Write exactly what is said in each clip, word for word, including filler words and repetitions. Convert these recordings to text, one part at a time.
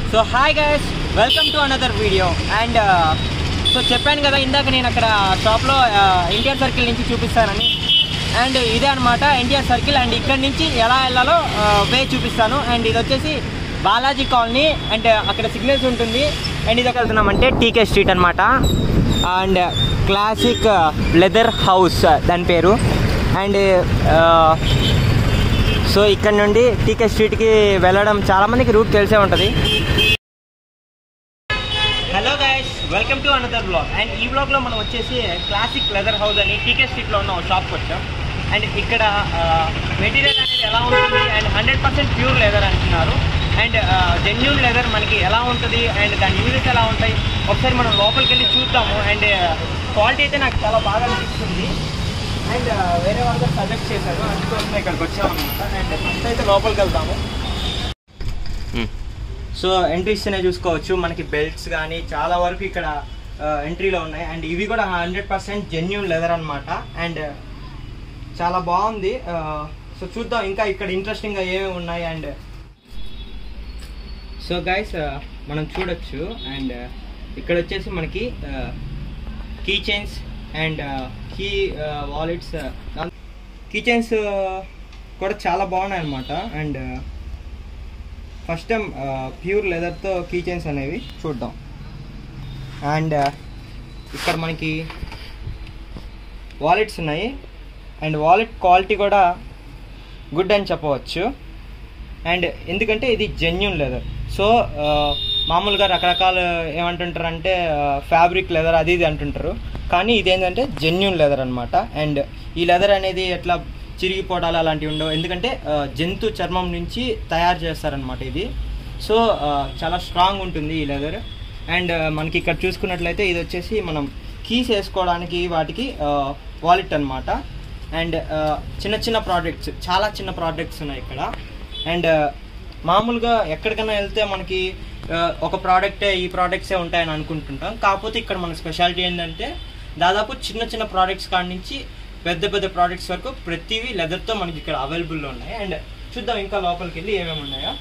So hi guys, welcome to another video. And so చెప్పాను కదా ఇందాక నేను అక్కడ షాప్లో ఎన్టీఆర్ సర్కిల్ నుంచి చూపిస్తానని. అండ్ ఇదే అనమాట ఎన్టీఆర్ సర్కిల్. అండ్ ఇక్కడ నుంచి ఎలా వెళ్ళాలో వే చూపిస్తాను. అండ్ ఇది వచ్చేసి బాలాజీ కాలనీ. అండ్ అక్కడ సిగ్నల్స్ ఉంటుంది. అండ్ ఇది వెళ్తున్నామంటే టీకే స్ట్రీట్ అనమాట. అండ్ క్లాసిక్ లెదర్ హౌస్ దాని పేరు. అండ్ సో ఇక్కడ నుండి టీకే స్ట్రీట్కి వెళ్ళడం చాలామందికి రూట్ తెలిసే ఉంటుంది. Hello guys, welcome to another blog. And ఈ బ్లాగ్లో మనం వచ్చేసి క్లాసిక్ లెదర్ హౌస్ అని టీకే స్ట్రీట్లో ఉన్న ఒక షాప్కి వచ్చాం. అండ్ ఇక్కడ మెటీరియల్ అనేది ఎలా ఉంటుంది and hundred percent pure leather అంటున్నారు. అండ్ జెన్యూన్ లెదర్ మనకి ఎలా ఉంటుంది అండ్ దాని యూనిట్స్ ఎలా ఉంటాయి ఒకసారి మనం లోపలికి వెళ్ళి చూద్దాము. అండ్ క్వాలిటీ అయితే నాకు చాలా బాగా అనిపిస్తుంది. అండ్ వేరే వాళ్ళతో సజెస్ట్ చేశారు, అందుకోసం ఇక్కడికి వచ్చామన్నమాట. అండ్ ఫస్ట్ అయితే లోపలికి వెళ్తాము. సో ఎంట్రీస్తేనే చూసుకోవచ్చు మనకి బెల్ట్స్ కానీ చాలా వరకు ఇక్కడ ఎంట్రీలో ఉన్నాయి. అండ్ ఇవి కూడా హండ్రెడ్ పర్సెంట్ జెన్యూన్ లెదర్ అనమాట. అండ్ చాలా బాగుంది. సో చూద్దాం ఇంకా ఇక్కడ ఇంట్రెస్టింగ్గా ఏమేమి ఉన్నాయి. అండ్ సో గైస్ మనం చూడొచ్చు. అండ్ ఇక్కడ వచ్చేసి మనకి key chains and key wallets, key chains కూడా చాలా బాగున్నాయి అన్నమాట. అండ్ ఫస్ట్ టైం ప్యూర్ లెదర్తో కీ చైన్స్ అనేవి చూద్దాం. అండ్ ఇక్కడ మనకి వాలెట్స్ ఉన్నాయి. అండ్ వాలెట్ క్వాలిటీ కూడా గుడ్ అని చెప్పవచ్చు. అండ్ ఎందుకంటే ఇది జెన్యూన్ లెదర్. సో మామూలుగా రకరకాల ఏమంటుంటారంటే ఫ్యాబ్రిక్ లెదర్ అది ఇది అంటుంటారు, కానీ ఇదేంటంటే జెన్యూన్ లెదర్ అనమాట. అండ్ ఈ లెదర్ అనేది ఎట్లా చిరిగిపోవడాలు అలాంటివి ఉండవు, ఎందుకంటే జంతు చర్మం నుంచి తయారు చేస్తారనమాట ఇది. సో చాలా స్ట్రాంగ్ ఉంటుంది ఈ లెదర్. అండ్ మనకి ఇక్కడ చూసుకున్నట్లయితే ఇది వచ్చేసి మనం కీస్ వేసుకోవడానికి వాటికి వాలెట్ అనమాట. అండ్ చిన్న చిన్న ప్రోడక్ట్స్, చాలా చిన్న ప్రోడక్ట్స్ ఉన్నాయి ఇక్కడ. అండ్ మామూలుగా ఎక్కడికైనా వెళ్తే మనకి ఒక ప్రోడక్టే ఈ ప్రోడక్ట్సే ఉంటాయని అనుకుంటుంటాం. కాకపోతే ఇక్కడ మన స్పెషాలిటీ ఏంటంటే దాదాపు చిన్న చిన్న ప్రోడక్ట్స్ కాడి నుంచి పెద్ద పెద్ద ప్రోడక్ట్స్ వరకు ప్రతివి లెదర్తో మనకి ఇక్కడ అవైలబుల్లో ఉన్నాయి. అండ్ చూద్దాం ఇంకా లోపలికి వెళ్ళి ఏమేమి ఉన్నాయో.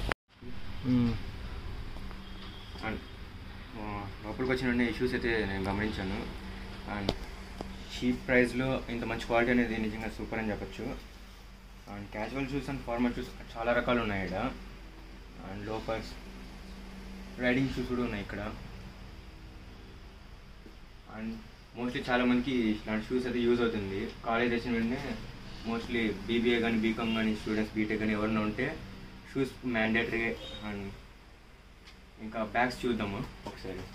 లోపలికి వచ్చిన ఇష్యూస్ అయితే నేను గమనించాను. అండ్ చీప్ ప్రైస్లో ఇంత మంచి క్వాలిటీ అనేది నిజంగా సూపర్ అని చెప్పచ్చు. And casual shoes and formal shoes చాలా రకాలు ఉన్నాయి ఇక్కడ. అండ్ లోపర్స్, రైడింగ్ షూస్ కూడా ఉన్నాయి ఇక్కడ. అండ్ మోస్ట్లీ చాలామందికి ఇలాంటి షూస్ అయితే యూజ్ అవుతుంది. కాలేజ్ వచ్చిన వెంటనే మోస్ట్లీ బీబీఏ కానీ బీకామ్ కానీ స్టూడెంట్స్ బీటెక్ కానీ ఎవరైనా ఉంటే షూస్ మ్యాండేటరీ. అండ్ ఇంకా బ్యాగ్స్ చూద్దాము ఒకసారి.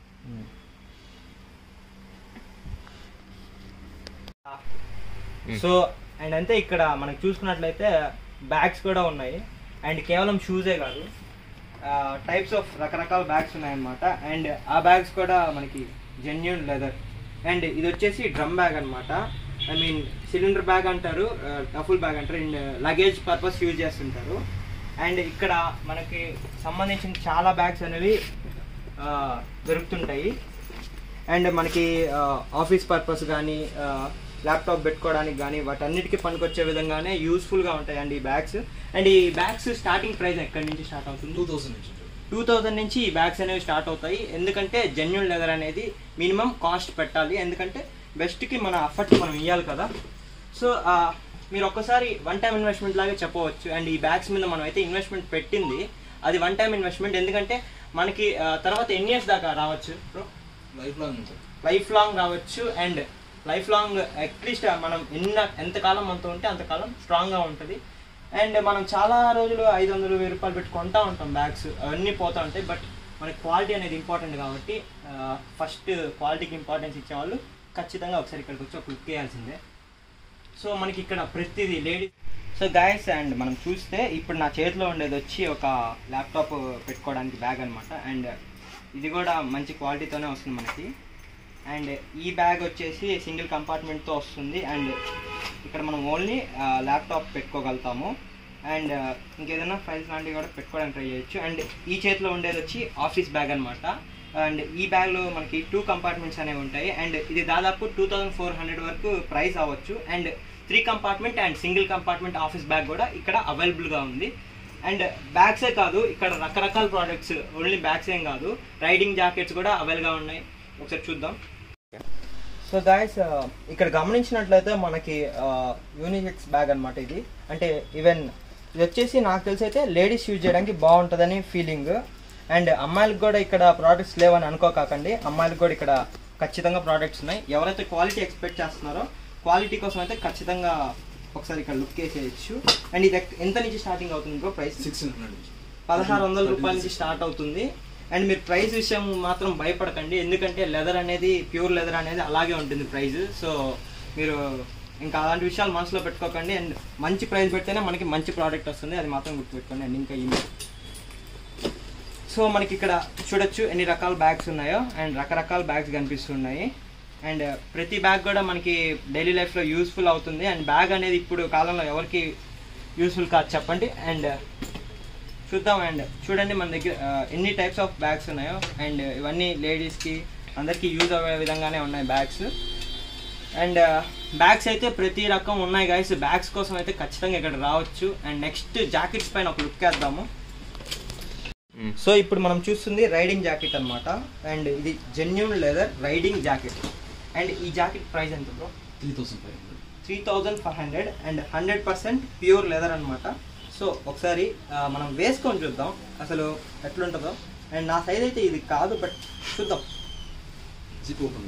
సో అండ్ అంతే ఇక్కడ మనకు చూసుకున్నట్లయితే బ్యాగ్స్ కూడా ఉన్నాయి. అండ్ కేవలం షూజే కాదు, టైప్స్ ఆఫ్ రకరకాల బ్యాగ్స్ ఉన్నాయన్నమాట. అండ్ ఆ బ్యాగ్స్ కూడా మనకి జెన్యూన్ లెదర్. అండ్ ఇది వచ్చేసి డ్రమ్ బ్యాగ్ అనమాట. ఐ మీన్ సిలిండర్ బ్యాగ్ అంటారు, టఫుల్ బ్యాగ్ అంటారు. అండ్ లగేజ్ పర్పస్ యూజ్ చేస్తుంటారు. అండ్ ఇక్కడ మనకి సంబంధించిన చాలా బ్యాగ్స్ అనేవి దొరుకుతుంటాయి. అండ్ మనకి ఆఫీస్ పర్పస్ కానీ ల్యాప్టాప్ పెట్టుకోవడానికి కానీ వాటన్నిటికీ పనికొచ్చే విధంగానే యూస్ఫుల్గా ఉంటాయి అండి ఈ బ్యాగ్స్. అండ్ ఈ బ్యాగ్స్ స్టార్టింగ్ ప్రైస్ ఎక్కడి నుంచి స్టార్ట్ అవుతుంది? టూ థౌసండ్ నుంచి టూ థౌజండ్ నుంచి ఈ బ్యాగ్స్ అనేవి స్టార్ట్ అవుతాయి. ఎందుకంటే జెన్యూన్ లెదర్ అనేది మినిమం కాస్ట్ పెట్టాలి, ఎందుకంటే బెస్ట్కి మన ఎఫర్ట్ మనం ఇవ్వాలి కదా. సో మీరు ఒక్కసారి వన్ టైం ఇన్వెస్ట్మెంట్ లాగే చెప్పవచ్చు. అండ్ ఈ బ్యాగ్స్ మీద మనం అయితే ఇన్వెస్ట్మెంట్ పెట్టింది అది వన్ టైం ఇన్వెస్ట్మెంట్. ఎందుకంటే మనకి తర్వాత ఎన్ని ఇయర్స్ దాకా రావచ్చు bro? Life long life long రావచ్చు. అండ్ లైఫ్ లాంగ్ అట్లీస్ట్ మనం ఎన్న ఎంతకాలం మనతో ఉంటే అంతకాలం స్ట్రాంగ్గా ఉంటుంది. అండ్ మనం చాలా రోజులు ఐదు వందలు వెయ్యి రూపాయలు పెట్టి కొంటా ఉంటాం బ్యాగ్స్, అవన్నీ పోతూ ఉంటాయి. బట్ మనకి క్వాలిటీ అనేది ఇంపార్టెంట్ కాబట్టి ఫస్ట్ క్వాలిటీకి ఇంపార్టెన్స్ ఇచ్చేవాళ్ళు ఖచ్చితంగా ఒకసారి ఇక్కడికి వచ్చి ఒక లుక్ వేయాల్సిందే. సో మనకి ఇక్కడ ప్రతిదీ లేడీస్. సో గైస్, అండ్ మనం చూస్తే ఇప్పుడు నా చేతిలో ఉండేది వచ్చి ఒక ల్యాప్టాప్ పెట్టుకోవడానికి బ్యాగ్ అనమాట. అండ్ ఇది కూడా మంచి క్వాలిటీతోనే వస్తుంది మనకి. అండ్ ఈ బ్యాగ్ వచ్చేసి సింగిల్ కంపార్ట్మెంట్తో వస్తుంది. అండ్ ఇక్కడ మనం ఓన్లీ ల్యాప్టాప్ పెట్టుకోగలుగుతాము. అండ్ ఇంకేదైనా ఫైల్స్ లాంటివి కూడా పెట్టుకోవడానికి ట్రై చేయొచ్చు. అండ్ ఈ చేతిలో ఉండేది వచ్చి ఆఫీస్ బ్యాగ్ అనమాట. అండ్ ఈ బ్యాగ్లో మనకి టూ కంపార్ట్మెంట్స్ అనేవి ఉంటాయి. అండ్ ఇది దాదాపు టూ థౌజండ్ ఫోర్ హండ్రెడ్ వరకు ప్రైస్ అవ్వచ్చు. And three compartment and single compartment office bag కూడా ఇక్కడ అవైలబుల్గా ఉంది. అండ్ బ్యాగ్సే కాదు, ఇక్కడ రకరకాల ప్రోడక్ట్స్, ఓన్లీ బ్యాగ్స్ ఏం కాదు, రైడింగ్ జాకెట్స్ కూడా అవైలబుల్గా ఉన్నాయి. ఒకసారి చూద్దాం. సో గాయస్, ఇక్కడ గమనించినట్లయితే మనకి యూనిసెక్స్ బ్యాగ్ అనమాట ఇది. అంటే ఈవెన్ ఇది వచ్చేసి నాకు తెలిసి అయితే లేడీస్ యూజ్ చేయడానికి బాగుంటుందని ఫీలింగ్. అండ్ అమ్మాయిలకు కూడా ఇక్కడ ప్రోడక్ట్స్ లేవని అనుకోకండి, అమ్మాయిలకు కూడా ఇక్కడ ఖచ్చితంగా ప్రోడక్ట్స్ ఉన్నాయి. ఎవరైతే క్వాలిటీ ఎక్స్పెక్ట్ చేస్తున్నారో క్వాలిటీ కోసం అయితే ఖచ్చితంగా ఒకసారి ఇక్కడ లుక్ వేసేయచ్చు. అండ్ ఇది ఎంత నుంచి స్టార్టింగ్ అవుతుంది బ్రో ప్రైస్? సిక్స్ హండ్రెడ్ నుంచి పదహారు వందల రూపాయల నుంచి స్టార్ట్ అవుతుంది. అండ్ మీరు ప్రైస్ విషయం మాత్రం భయపడకండి, ఎందుకంటే లెదర్ అనేది, ప్యూర్ లెదర్ అనేది అలాగే ఉంటుంది ప్రైస్. సో మీరు ఇంకా అలాంటి విషయాలు మనసులో పెట్టుకోకండి. అండ్ మంచి ప్రైస్ పెడితేనే మనకి మంచి ప్రోడక్ట్ వస్తుంది, అది మాత్రం గుర్తుపెట్టుకోండి. అండ్ ఇంకా ఈ సో మనకి ఇక్కడ చూడొచ్చు ఎన్ని రకాల బ్యాగ్స్ ఉన్నాయో, అండ్ రకరకాల బ్యాగ్స్ కనిపిస్తున్నాయి. అండ్ ప్రతి బ్యాగ్ కూడా మనకి డైలీ లైఫ్లో యూస్ఫుల్ అవుతుంది. అండ్ బ్యాగ్ అనేది ఇప్పుడు కాలంలో ఎవరికి యూస్ఫుల్ కాదు చెప్పండి. అండ్ చూద్దాం. అండ్ చూడండి మన దగ్గర ఎన్ని టైప్స్ ఆఫ్ బ్యాగ్స్ ఉన్నాయో. అండ్ ఇవన్నీ లేడీస్కి అందరికీ యూజ్ అయ్యే విధంగానే ఉన్నాయి బ్యాగ్స్. అండ్ బ్యాగ్స్ అయితే ప్రతి రకం ఉన్నాయి గైస్. బ్యాగ్స్ కోసం అయితే ఖచ్చితంగా ఇక్కడ రావచ్చు. అండ్ నెక్స్ట్ జాకెట్స్ పైన ఒక లుక్ వేద్దాము. సో ఇప్పుడు మనం చూస్తుంది రైడింగ్ జాకెట్ అనమాట. అండ్ ఇది genuine leather riding jacket. And ఈ జాకెట్ ప్రైస్ ఎంత bro? Three thousand five hundred three thousand five hundred and hundred percent pure leather అనమాట. సో ఒకసారి మనం వేసుకొని చూద్దాం అసలు ఎట్లుంటుందో. అండ్ నా సైజ్ అయితే ఇది కాదు, బట్ చూద్దాం. జిప్ ఓపెన్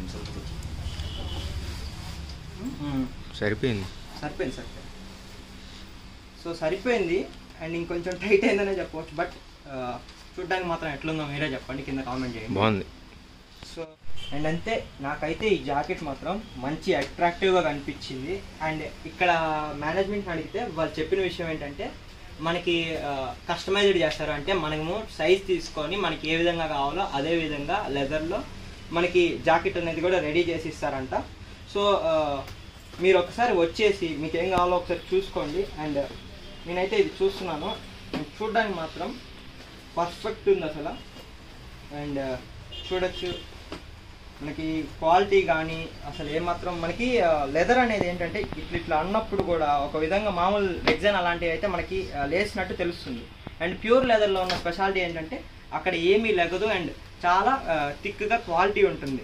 సరిపోయింది సరిపోయింది సరిపోయింది సో సరిపోయింది. అండ్ ఇంకొంచెం టైట్ అయిందనే చెప్పవచ్చు, బట్ చూడ్డానికి మాత్రం ఎట్లుందో మీరే చెప్పండి, కింద కామెంట్ చేయండి. బాగుంది. సో అండ్ అంతే, నాకైతే ఈ జాకెట్ మాత్రం మంచి అట్రాక్టివ్గా కనిపించింది. అండ్ ఇక్కడ మేనేజ్మెంట్ అడిగితే వాళ్ళు చెప్పిన విషయం ఏంటంటే మనకి కస్టమైజ్డ్ చేస్తారు. అంటే మనము సైజ్ తీసుకొని మనకి ఏ విధంగా కావాలో అదే విధంగా లెదర్లో మనకి జాకెట్ అనేది కూడా రెడీ చేసి ఇస్తారంట. సో మీరు ఒకసారి వచ్చేసి మీకు ఏం కావాలో ఒకసారి చూసుకోండి. అండ్ నేనైతే ఇది చూస్తున్నాను, చూడడానికి మాత్రం పర్ఫెక్ట్ ఉంది అసలు. అండ్ చూడొచ్చు మనకి క్వాలిటీ కానీ అసలు ఏమాత్రం మనకి లెదర్ అనేది ఏంటంటే ఇట్లా ఇట్లా అన్నప్పుడు కూడా ఒక విధంగా మామూలు రెగ్జైన్ అలాంటివి అయితే మనకి లేసినట్టు తెలుస్తుంది. అండ్ ప్యూర్ లెదర్లో ఉన్న స్పెషాలిటీ ఏంటంటే అక్కడ ఏమీ లెగదు అండ్ చాలా థిక్గా క్వాలిటీ ఉంటుంది.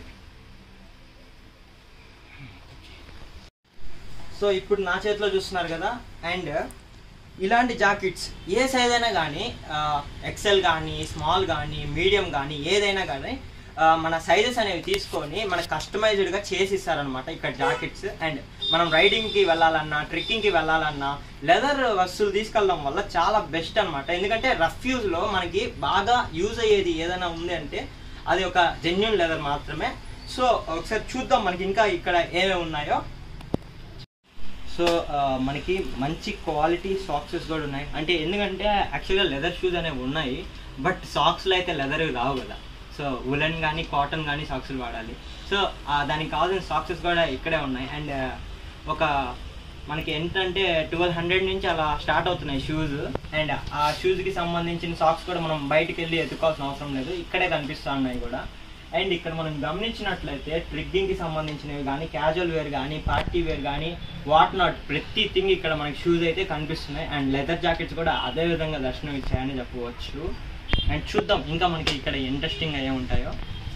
సో ఇప్పుడు నా చేతిలో చూస్తున్నారు కదా. అండ్ ఇలాంటి జాకెట్స్ ఏ సైజ్ అయినా కానీ, ఎక్సెల్ కానీ, స్మాల్ కానీ, మీడియం కానీ, ఏదైనా కానీ మన సైజెస్ అనేవి తీసుకొని మన కస్టమైజ్డ్గా చేసి ఇస్తారనమాట ఇక్కడ జాకెట్స్. అండ్ మనం రైడింగ్కి వెళ్ళాలన్నా, ట్రెక్కింగ్కి వెళ్ళాలన్నా లెదర్ వస్తువులు తీసుకెళ్ళడం వల్ల చాలా బెస్ట్ అనమాట. ఎందుకంటే రఫ్ యూజ్లో మనకి బాగా యూజ్ అయ్యేది ఏదైనా ఉంది అంటే అది ఒక జెన్యూన్ లెదర్ మాత్రమే. సో ఒకసారి చూద్దాం మనకి ఇంకా ఇక్కడ ఏమేమి ఉన్నాయో. సో మనకి మంచి క్వాలిటీ సాక్సెస్ కూడా ఉన్నాయి. అంటే ఎందుకంటే యాక్చువల్గా లెదర్ షూస్ అనేవి ఉన్నాయి, బట్ సాక్స్లో అయితే లెదర్ రావు కదా. సో ఉలెన్ కానీ, కాటన్ కానీ సాక్స్లు వాడాలి. సో దానికి కావాల్సిన సాక్సెస్ కూడా ఇక్కడే ఉన్నాయి. అండ్ ఒక మనకి ఏంటంటే ట్వెల్వ్ హండ్రెడ్ నుంచి అలా స్టార్ట్ అవుతున్నాయి షూస్. అండ్ ఆ షూస్కి సంబంధించిన సాక్స్ కూడా మనం బయటికి వెళ్ళి ఎత్తుకోవాల్సిన అవసరం లేదు, ఇక్కడే కనిపిస్తూ ఉన్నాయి కూడా. అండ్ ఇక్కడ మనం గమనించినట్లయితే ట్రెక్కింగ్కి సంబంధించినవి కానీ, క్యాజువల్ వేర్ కానీ, పార్టీ వేర్ కానీ, వాట్ నాట్ ప్రతి థింగ్ ఇక్కడ మనకి షూస్ అయితే కనిపిస్తున్నాయి. అండ్ లెదర్ జాకెట్స్ కూడా అదే విధంగా దర్శనం ఇచ్చాయని చెప్పవచ్చు. అండ్ చూద్దాం ఇంకా మనకి ఇక్కడ ఇంట్రెస్టింగ్ అయ్యే ఉంటాయో.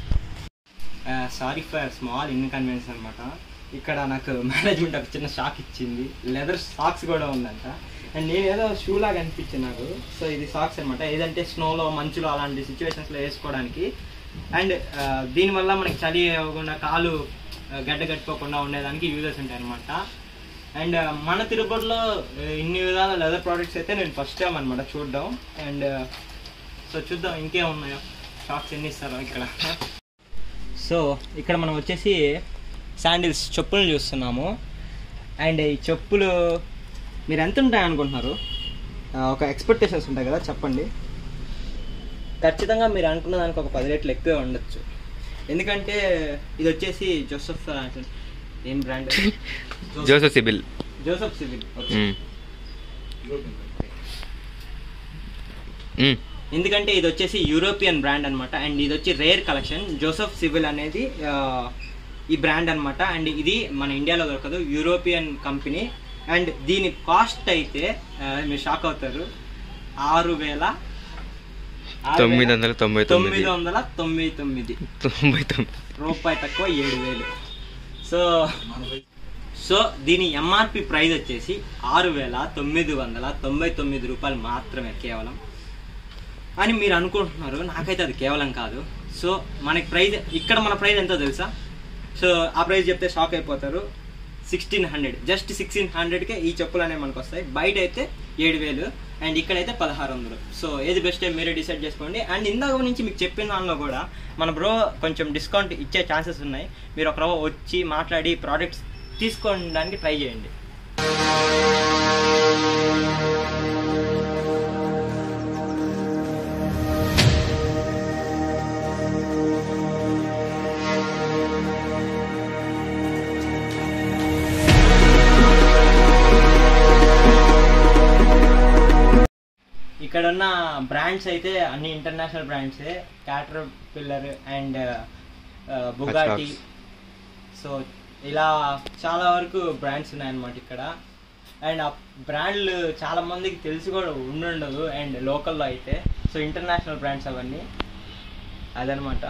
సారీ ఫర్ స్మాల్ ఇన్కన్వీనియన్స్ అనమాట. ఇక్కడ నాకు మేనేజ్మెంట్ ఒక చిన్న షాక్ ఇచ్చింది, లెదర్ సాక్స్ కూడా ఉందంట. అండ్ నేను ఏదో షూ లాగా అనిపించింది నాకు. సో ఇది సాక్స్ అనమాట, ఏదంటే స్నోలో, మంచులో అలాంటి సిచ్యువేషన్స్లో వేసుకోవడానికి. అండ్ దీనివల్ల మనకి చలి అవ్వకుండా, కాలు గడ్డ కట్టుకోకుండా ఉండేదానికి యూజెస్ ఉంటాయి అనమాట. అండ్ మన తిరుపతిలో ఇన్ని విధాల లెదర్ ప్రోడక్ట్స్ అయితే నేను ఫస్ట్ టైం అనమాట చూడడం. అండ్ సో చూద్దాం ఇంకేం ఉన్నాయో, షాక్స్ ఎన్ని ఇస్తారో ఇక్కడ. సో ఇక్కడ మనం వచ్చేసి శాండిల్స్, చెప్పులు చూస్తున్నాము. అండ్ ఈ చెప్పులు మీరు ఎంత ఉంటాయి అనుకుంటున్నారు? ఒక ఎక్స్పెక్టేషన్స్ ఉంటాయి కదా, చెప్పండి. ఖచ్చితంగా మీరు అనుకున్న దానికి ఒక పది రేట్లు ఎక్కువే ఉండొచ్చు. ఎందుకంటే ఇది వచ్చేసి జోసెఫ్, ఏం brand? Josef Seibel. Josef Seibel. ఎందుకంటే ఇది వచ్చేసి యూరోపియన్ బ్రాండ్ అనమాట. అండ్ ఇది వచ్చి రేర్ కలెక్షన్. జోసెఫ్ సిబిల్ అనేది ఈ బ్రాండ్ అనమాట. అండ్ ఇది మన ఇండియాలో దొరకదు, యూరోపియన్ కంపెనీ. అండ్ దీని కాస్ట్ అయితే మీరు షాక్ అవుతారు, ఆరు వేల తొమ్మిది వందల తొంభై తొమ్మిది వందల తొంభై తొమ్మిది తొంభై తొమ్మిది రూపాయి తక్కువ ఏడు వేలు. సో సో దీని ఎంఆర్పి ప్రైస్ వచ్చేసి ఆరు వేల తొమ్మిది వందల తొంభై తొమ్మిది రూపాయలు మాత్రమే కేవలం అని మీరు అనుకుంటున్నారు. నాకైతే అది కేవలం కాదు. సో మనకి ప్రైస్ ఇక్కడ మన ప్రైస్ ఎంతో తెలుసా? సో ఆ ప్రైస్ చెప్తే షాక్ అయిపోతారు. సిక్స్టీన్ హండ్రెడ్ జస్ట్ సిక్స్టీన్ హండ్రెడ్కే ఈ చెప్పులు అనేవి మనకు వస్తాయి. బయట అయితే ఏడు వేలు అండ్ ఇక్కడైతే పదహారు వందలు. సో ఏది బెస్ట్ మీరే డిసైడ్ చేసుకోండి. అండ్ ఇందాక నుంచి మీకు చెప్పిన దానిలో కూడా మన బ్రో కొంచెం డిస్కౌంట్ ఇచ్చే ఛాన్సెస్ ఉన్నాయి. మీరు ఒక రోజు వచ్చి మాట్లాడి ప్రోడక్ట్స్ తీసుకోవడానికి ట్రై చేయండి. ఇక్కడ ఉన్న బ్రాండ్స్ అయితే అన్ని ఇంటర్నేషనల్ బ్రాండ్సే. Caterpillar and Bugatti, so ఇలా చాలా వరకు బ్రాండ్స్ ఉన్నాయన్నమాట ఇక్కడ. అండ్ ఆ బ్రాండ్లు చాలా మందికి తెలిసి కూడా ఉండుండదు అండ్ లోకల్లో అయితే. సో ఇంటర్నేషనల్ బ్రాండ్స్ అవన్నీ అదనమాట.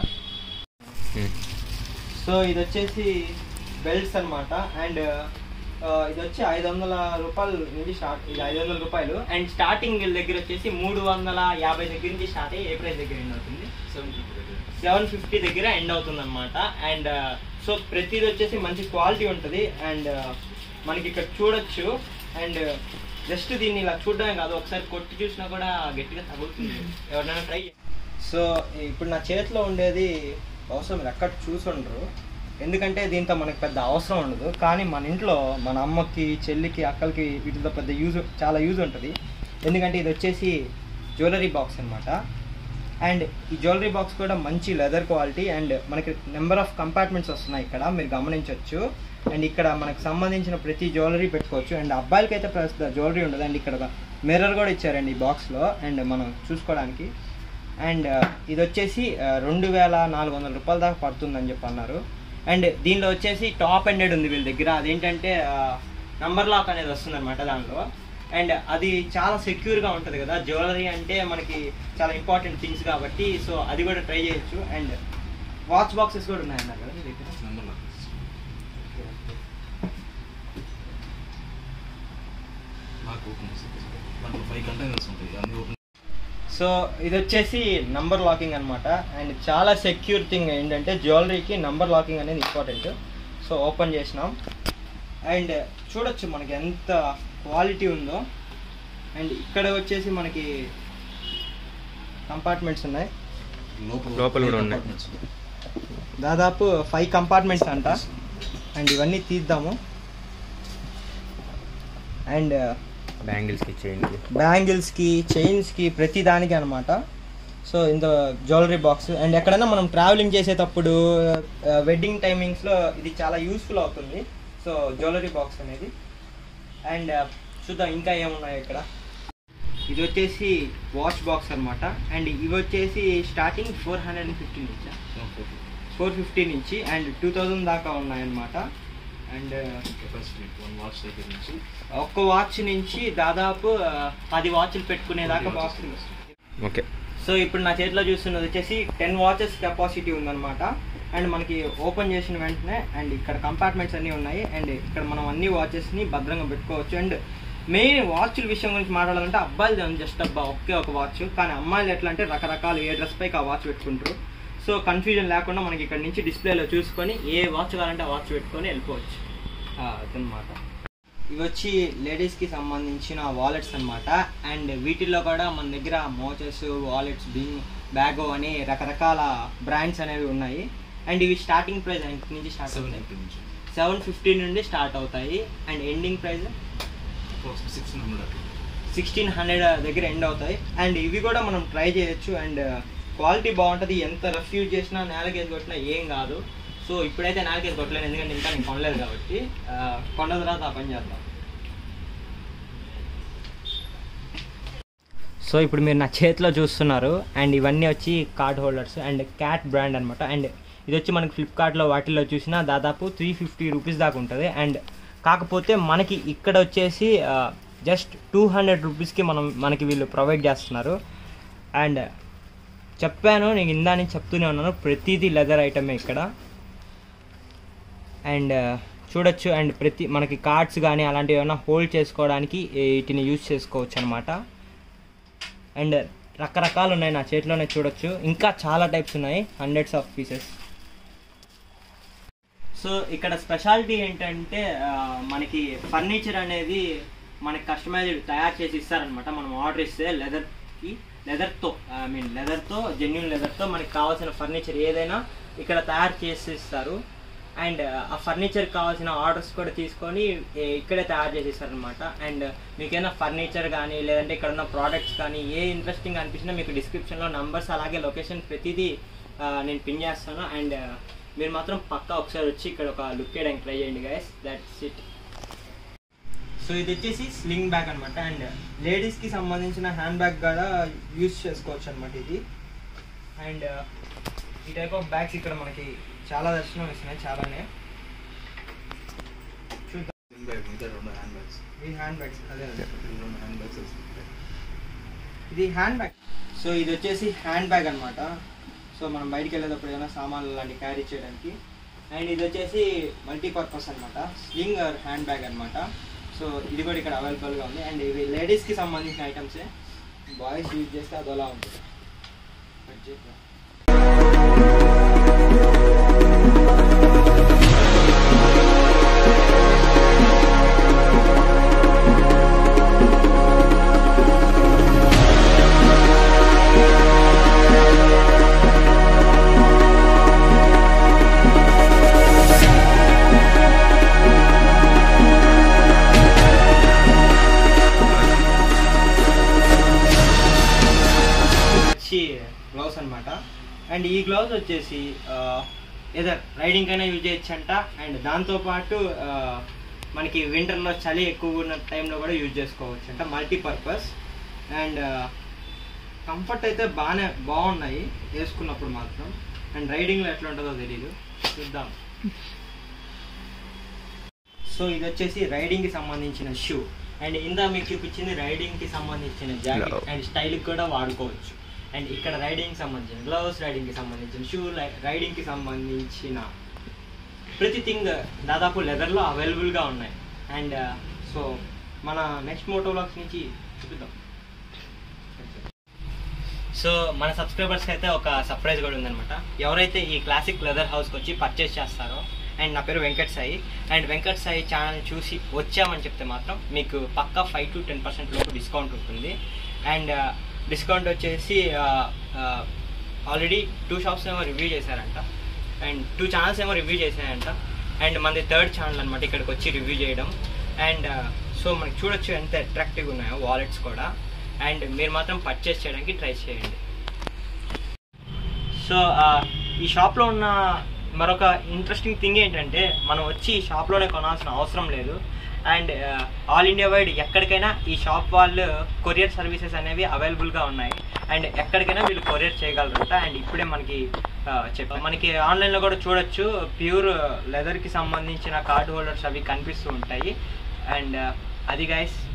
సో ఇది వచ్చేసి బెల్ట్స్ అనమాట. అండ్ ఇది వచ్చి ఐదు వందల రూపాయలు నుంచి స్టార్ట్. ఇది ఐదు వందల రూపాయలు అండ్ స్టార్టింగ్ దగ్గర వచ్చేసి మూడు వందల యాభై దగ్గర నుంచి స్టార్ట్ అయ్యి ఏ ప్రైస్ దగ్గర ఎండ్ అవుతుంది? సెవెన్ ఫిఫ్టీ దగ్గర సెవెన్ ఫిఫ్టీ దగ్గర ఎండ్ అవుతుంది అనమాట. అండ్ సో ప్రతిది వచ్చేసి మంచి క్వాలిటీ ఉంటుంది. అండ్ మనకి ఇక్కడ చూడొచ్చు. అండ్ జస్ట్ దీన్ని ఇలా చూడడమే కాదు, ఒకసారి కొట్టి చూసినా కూడా గట్టిగా తగులుతుంది. ఎవరైనా ట్రై. సో ఇప్పుడు నా చేతిలో ఉండేది అవసరం మీరు ఎక్కడ చూసుండరు, ఎందుకంటే దీంతో మనకు పెద్ద అవసరం ఉండదు. కానీ మన ఇంట్లో మన అమ్మకి, చెల్లికి, అక్కలకి వీటితో పెద్ద యూజ్, చాలా యూజ్ ఉంటుంది. ఎందుకంటే ఇది వచ్చేసి జ్యువెలరీ బాక్స్ అనమాట. అండ్ ఈ జ్యువెలరీ బాక్స్ కూడా మంచి లెదర్ క్వాలిటీ అండ్ మనకి నెంబర్ ఆఫ్ కంపార్ట్మెంట్స్ వస్తున్నాయి ఇక్కడ మీరు గమనించవచ్చు. అండ్ ఇక్కడ మనకు సంబంధించిన ప్రతి జ్యువెలరీ పెట్టుకోవచ్చు. అండ్ అబ్బాయిలకి అయితే ప్రస్తుతం జ్యువెలరీ ఉండదు. అండ్ ఇక్కడ మిర్రర్ కూడా ఇచ్చారండి ఈ బాక్స్లో అండ్ మనం చూసుకోవడానికి. అండ్ ఇది వచ్చేసి రెండు వేల నాలుగు వందల రూపాయల దాకా పడుతుందని చెప్పి అన్నారు. అండ్ దీనిలో వచ్చేసి టాప్ ఎండెడ్ ఉంది వీళ్ళ దగ్గర. అదేంటంటే నంబర్ లాక్ అనేది వస్తుంది అనమాట దానిలో. అండ్ అది చాలా సెక్యూర్గా ఉంటుంది కదా, జ్యువెలరీ అంటే మనకి చాలా ఇంపార్టెంట్ థింగ్స్ కాబట్టి. సో అది కూడా ట్రై చేయొచ్చు. అండ్ వాచ్ బాక్సెస్ కూడా ఉన్నాయన్నారు కదా మీ దగ్గర. నెంబర్ నాకు నాకు ఓపెన్ దాంట్లో ఫైవ్ కంటైనర్స్ ఉంటాయి, అన్ని ఓపెన్. సో ఇది వచ్చేసి నంబర్ లాకింగ్ అనమాట. అండ్ చాలా సెక్యూర్ థింగ్ ఏంటంటే జ్యువెలరీకి నంబర్ లాకింగ్ అనేది ఇంపార్టెంట్. సో ఓపెన్ చేసినాం అండ్ చూడొచ్చు మనకి ఎంత క్వాలిటీ ఉందో. అండ్ ఇక్కడ వచ్చేసి మనకి కంపార్ట్మెంట్స్ ఉన్నాయి, లోపల కూడా ఉన్నాయి. దాదాపు ఫైవ్ కంపార్ట్మెంట్స్ అంట. అండ్ ఇవన్నీ తీద్దాము. అండ్ బ్యాంగిల్స్కి, చైన్కి, బ్యాంగిల్స్కి, చైన్స్కి, ప్రతి దానికి అనమాట. సో ఇంత జ్యువెలరీ బాక్స్. అండ్ ఎక్కడైనా మనం ట్రావెలింగ్ చేసేటప్పుడు వెడ్డింగ్ టైమింగ్స్లో ఇది చాలా యూస్ఫుల్ అవుతుంది. సో జ్యువెలరీ బాక్స్ అనేది. అండ్ చూద్దాం ఇంకా ఏమున్నాయి ఇక్కడ. ఇది వచ్చేసి వాచ్ బాక్స్ అనమాట. అండ్ ఇవి వచ్చేసి starting four hundred and fifty నుంచి ఫోర్ ఫిఫ్టీ నుంచి అండ్ టూ థౌజండ్ దాకా ఉన్నాయన్నమాట. అండ్ వాచ్ దగ్గర నుంచి ఒక్క వాచ్ నుంచి దాదాపు పది వాచ్లు పెట్టుకునేదాకా బాక్స్. ఓకే. సో ఇప్పుడు నా చేతిలో చూస్తున్నది వచ్చేసి టెన్ వాచెస్ కెపాసిటీ ఉందన్నమాట. అండ్ మనకి ఓపెన్ చేసిన వెంటనే అండ్ ఇక్కడ కంపార్ట్మెంట్స్ అన్నీ ఉన్నాయి. అండ్ ఇక్కడ మనం అన్ని వాచెస్ని భద్రంగా పెట్టుకోవచ్చు. అండ్ మెయిన్ వాచ్ల విషయం గురించి మాట్లాడాలంటే అబ్బాయిలు జస్ట్ అబ్బా ఒకే ఒక వాచ్, కానీ అమ్మాయిలు ఎట్లా అంటే రకరకాలు ఏ డ్రెస్ పైకి ఆ వాచ్ పెట్టుకుంటారు. సో కన్ఫ్యూజన్ లేకుండా మనకి ఇక్కడ నుంచి డిస్ప్లేలో చూసుకొని ఏ వాచ్ కావాలంటే ఆ వాచ్ పెట్టుకొని వెళ్ళిపోవచ్చు అదనమాట. ఇవి వచ్చి లేడీస్కి సంబంధించిన వాలెట్స్ అనమాట. అండ్ వీటిల్లో కూడా మన దగ్గర మోచెస్, వాలెట్స్, బింగ్, బ్యాగో అని రకరకాల బ్రాండ్స్ అనేవి ఉన్నాయి. అండ్ ఇవి స్టార్టింగ్ ప్రైస్ ఎంత నుంచి స్టార్ట్ అవుతాయి? సెవెన్ ఫిఫ్టీ నుండి స్టార్ట్ అవుతాయి. And ending price sixteen hundred sixteen hundred దగ్గర ఎండ్ అవుతాయి. అండ్ ఇవి కూడా మనం ట్రై చేయొచ్చు. అండ్ క్వాలిటీ బాగుంటుంది. ఎంత రఫ్ యూజ్ చేసినా నేలకేసి కొట్టినా ఏం కాదు. సో ఇప్పుడైతే నేలకేసి కొట్టలేను, ఎందుకంటే ఇంకా నేను కొనలేదు కాబట్టి. కొన్న తర్వాత ఆ పని చేద్దాం. సో ఇప్పుడు మీరు నా చేతిలో చూస్తున్నారు. అండ్ ఇవన్నీ వచ్చి card holders and cat brand అనమాట. అండ్ ఇది వచ్చి మనకి ఫ్లిప్కార్ట్లో వాటిల్లో చూసినా దాదాపు త్రీ ఫిఫ్టీ రూపీస్ దాకా ఉంటుంది. అండ్ కాకపోతే మనకి ఇక్కడ వచ్చేసి జస్ట్ టూ హండ్రెడ్ రూపీస్కి మనం మనకి వీళ్ళు ప్రొవైడ్ చేస్తున్నారు. అండ్ చెప్పాను, నేను ఇందా నుంచి చెప్తూనే ఉన్నాను, ప్రతిదీ లెదర్ ఐటమే ఇక్కడ. అండ్ చూడొచ్చు. అండ్ ప్రతి మనకి కార్డ్స్ కానీ అలాంటివి ఏమైనా హోల్డ్ చేసుకోవడానికి వీటిని యూజ్ చేసుకోవచ్చు అనమాట. అండ్ రకరకాలు ఉన్నాయి నా చేతిలోనే చూడొచ్చు. ఇంకా చాలా టైప్స్ ఉన్నాయి, హండ్రెడ్స్ ఆఫ్ పీసెస్. సో ఇక్కడ స్పెషాలిటీ ఏంటంటే మనకి ఫర్నిచర్ అనేది మనకి కస్టమైజ్డ్ తయారు చేసి ఇస్తారనమాట. మనం ఆర్డర్ ఇస్తే లెదర్కి లెదర్తో ఐ మీన్ లెదర్తో జెన్యూన్ లెదర్తో మనకి కావాల్సిన ఫర్నిచర్ ఏదైనా ఇక్కడ తయారు చేసి ఇస్తారు. అండ్ ఆ ఫర్నిచర్ కావాల్సిన ఆర్డర్స్ కూడా తీసుకొని ఇక్కడే తయారు చేసి ఇస్తారనమాట. అండ్ మీకైనా ఫర్నిచర్ కానీ లేదంటే ఇక్కడ ఉన్న ప్రోడక్ట్స్ కానీ ఏ ఇంట్రెస్టింగ్ అనిపించినా మీకు డిస్క్రిప్షన్లో నంబర్స్ అలాగే లొకేషన్ ప్రతిదీ నేను పిన్ చేస్తాను. అండ్ మీరు మాత్రం పక్కా ఒకసారి వచ్చి ఇక్కడ ఒక లుక్ వేయడానికి ట్రై చేయండి గైస్. That's it. సో ఇది వచ్చేసి స్లింగ్ బ్యాగ్ అనమాట. అండ్ లేడీస్కి సంబంధించిన హ్యాండ్ బ్యాగ్ కూడా యూజ్ చేసుకోవచ్చు అనమాట ఇది. అండ్ ఈ టైప్ ఆఫ్ బ్యాగ్స్ ఇక్కడ మనకి చాలా దర్శనం ఇస్తున్నాయి, చాలానే. చూద్దాం. హ్యాండ్ బ్యాగ్స్ ఈ హ్యాండ్ బ్యాగ్స్ అదే అదే హ్యాండ్ బ్యాగ్స్ ఇది హ్యాండ్ బ్యాగ్. సో ఇది వచ్చేసి హ్యాండ్ బ్యాగ్ అనమాట. సో మనం బయటికి వెళ్ళేటప్పుడు ఏమైనా సామాన్లు లాంటివి క్యారీ చేయడానికి. అండ్ ఇది వచ్చేసి మల్టీపర్పస్ అనమాట, స్లింగ్ ఆర్ హ్యాండ్ బ్యాగ్ అనమాట. సో ఇది కూడా ఇక్కడ అవైలబుల్గా ఉంది. అండ్ ఇవి లేడీస్కి సంబంధించిన ఐటమ్సే, బాయ్స్ యూజ్ చేస్తే అదోలా ఉంటుంది. గ్లౌస్ అనమాట. అండ్ ఈ గ్లౌస్ వచ్చేసి ఏదో రైడింగ్ అయినా యూజ్ చేయొచ్చు అంట. అండ్ దాంతోపాటు మనకి వింటర్లో చలి ఎక్కువ ఉన్న టైంలో కూడా యూజ్ చేసుకోవచ్చు అంట, మల్టీపర్పస్. అండ్ కంఫర్ట్ అయితే బాగానే బాగున్నాయి వేసుకున్నప్పుడు మాత్రం. అండ్ రైడింగ్లో ఎట్లా ఉంటుందో తెలీదు, చూద్దాం. సో ఇది వచ్చేసి రైడింగ్కి సంబంధించిన షూ. అండ్ ఇందా మీకు చూపించింది రైడింగ్కి సంబంధించిన జాకెట్. అండ్ స్టైల్కి కూడా వాడుకోవచ్చు. అండ్ ఇక్కడ రైడింగ్కి సంబంధించిన గ్లౌస్, రైడింగ్కి సంబంధించిన షూ, రైడింగ్కి సంబంధించిన ప్రతి థింగ్ దాదాపు లెదర్లో అవైలబుల్గా ఉన్నాయి. అండ్ సో మన నెక్స్ట్ మోటో వ్లాగ్స్ నుంచి చూపిద్దాం. సో మన సబ్స్క్రైబర్స్కి అయితే ఒక సర్ప్రైజ్ కూడా ఉందన్నమాట. ఎవరైతే ఈ క్లాసిక్ లెదర్ హౌస్కి వచ్చి పర్చేస్ చేస్తారో, అండ్ నా పేరు వెంకట్ సాయి, అండ్ వెంకట్ సాయి ఛానల్ చూసి వచ్చామని చెప్తే మాత్రం మీకు పక్కా ఫైవ్ టు టెన్ పర్సెంట్ లోపు డిస్కౌంట్ ఉంటుంది. అండ్ డిస్కౌంట్ వచ్చేసి ఆల్రెడీ టూ షాప్స్ ఏమో రివ్యూ చేశారంట, అండ్ టూ ఛానల్స్ ఏమో రివ్యూ చేశారంట. అండ్ మనది థర్డ్ ఛానల్ అనమాట ఇక్కడికి వచ్చి రివ్యూ చేయడం. అండ్ సో మనకి చూడొచ్చు ఎంత అట్రాక్టివ్గా ఉన్నాయో వాలెట్స్ కూడా. అండ్ మీరు మాత్రం పర్చేస్ చేయడానికి ట్రై చేయండి. సో ఈ షాప్లో ఉన్న మరొక ఇంట్రెస్టింగ్ థింగ్ ఏంటంటే మనం వచ్చి ఈ షాప్లోనే కొనాల్సిన అవసరం లేదు. అండ్ ఆల్ ఇండియా వైడ్ ఎక్కడికైనా ఈ షాప్ వాళ్ళు కొరియర్ సర్వీసెస్ అనేవి అవైలబుల్గా ఉన్నాయి. అండ్ ఎక్కడికైనా వీళ్ళు కొరియర్ చేయగలరంట. అండ్ ఇప్పుడే మనకి చెప్పారు, మనకి ఆన్లైన్లో కూడా చూడొచ్చు ప్యూర్ లెదర్కి సంబంధించిన కార్డ్ హోల్డర్స్ అవి కనిపిస్తూ ఉంటాయి. అండ్ అది గైస్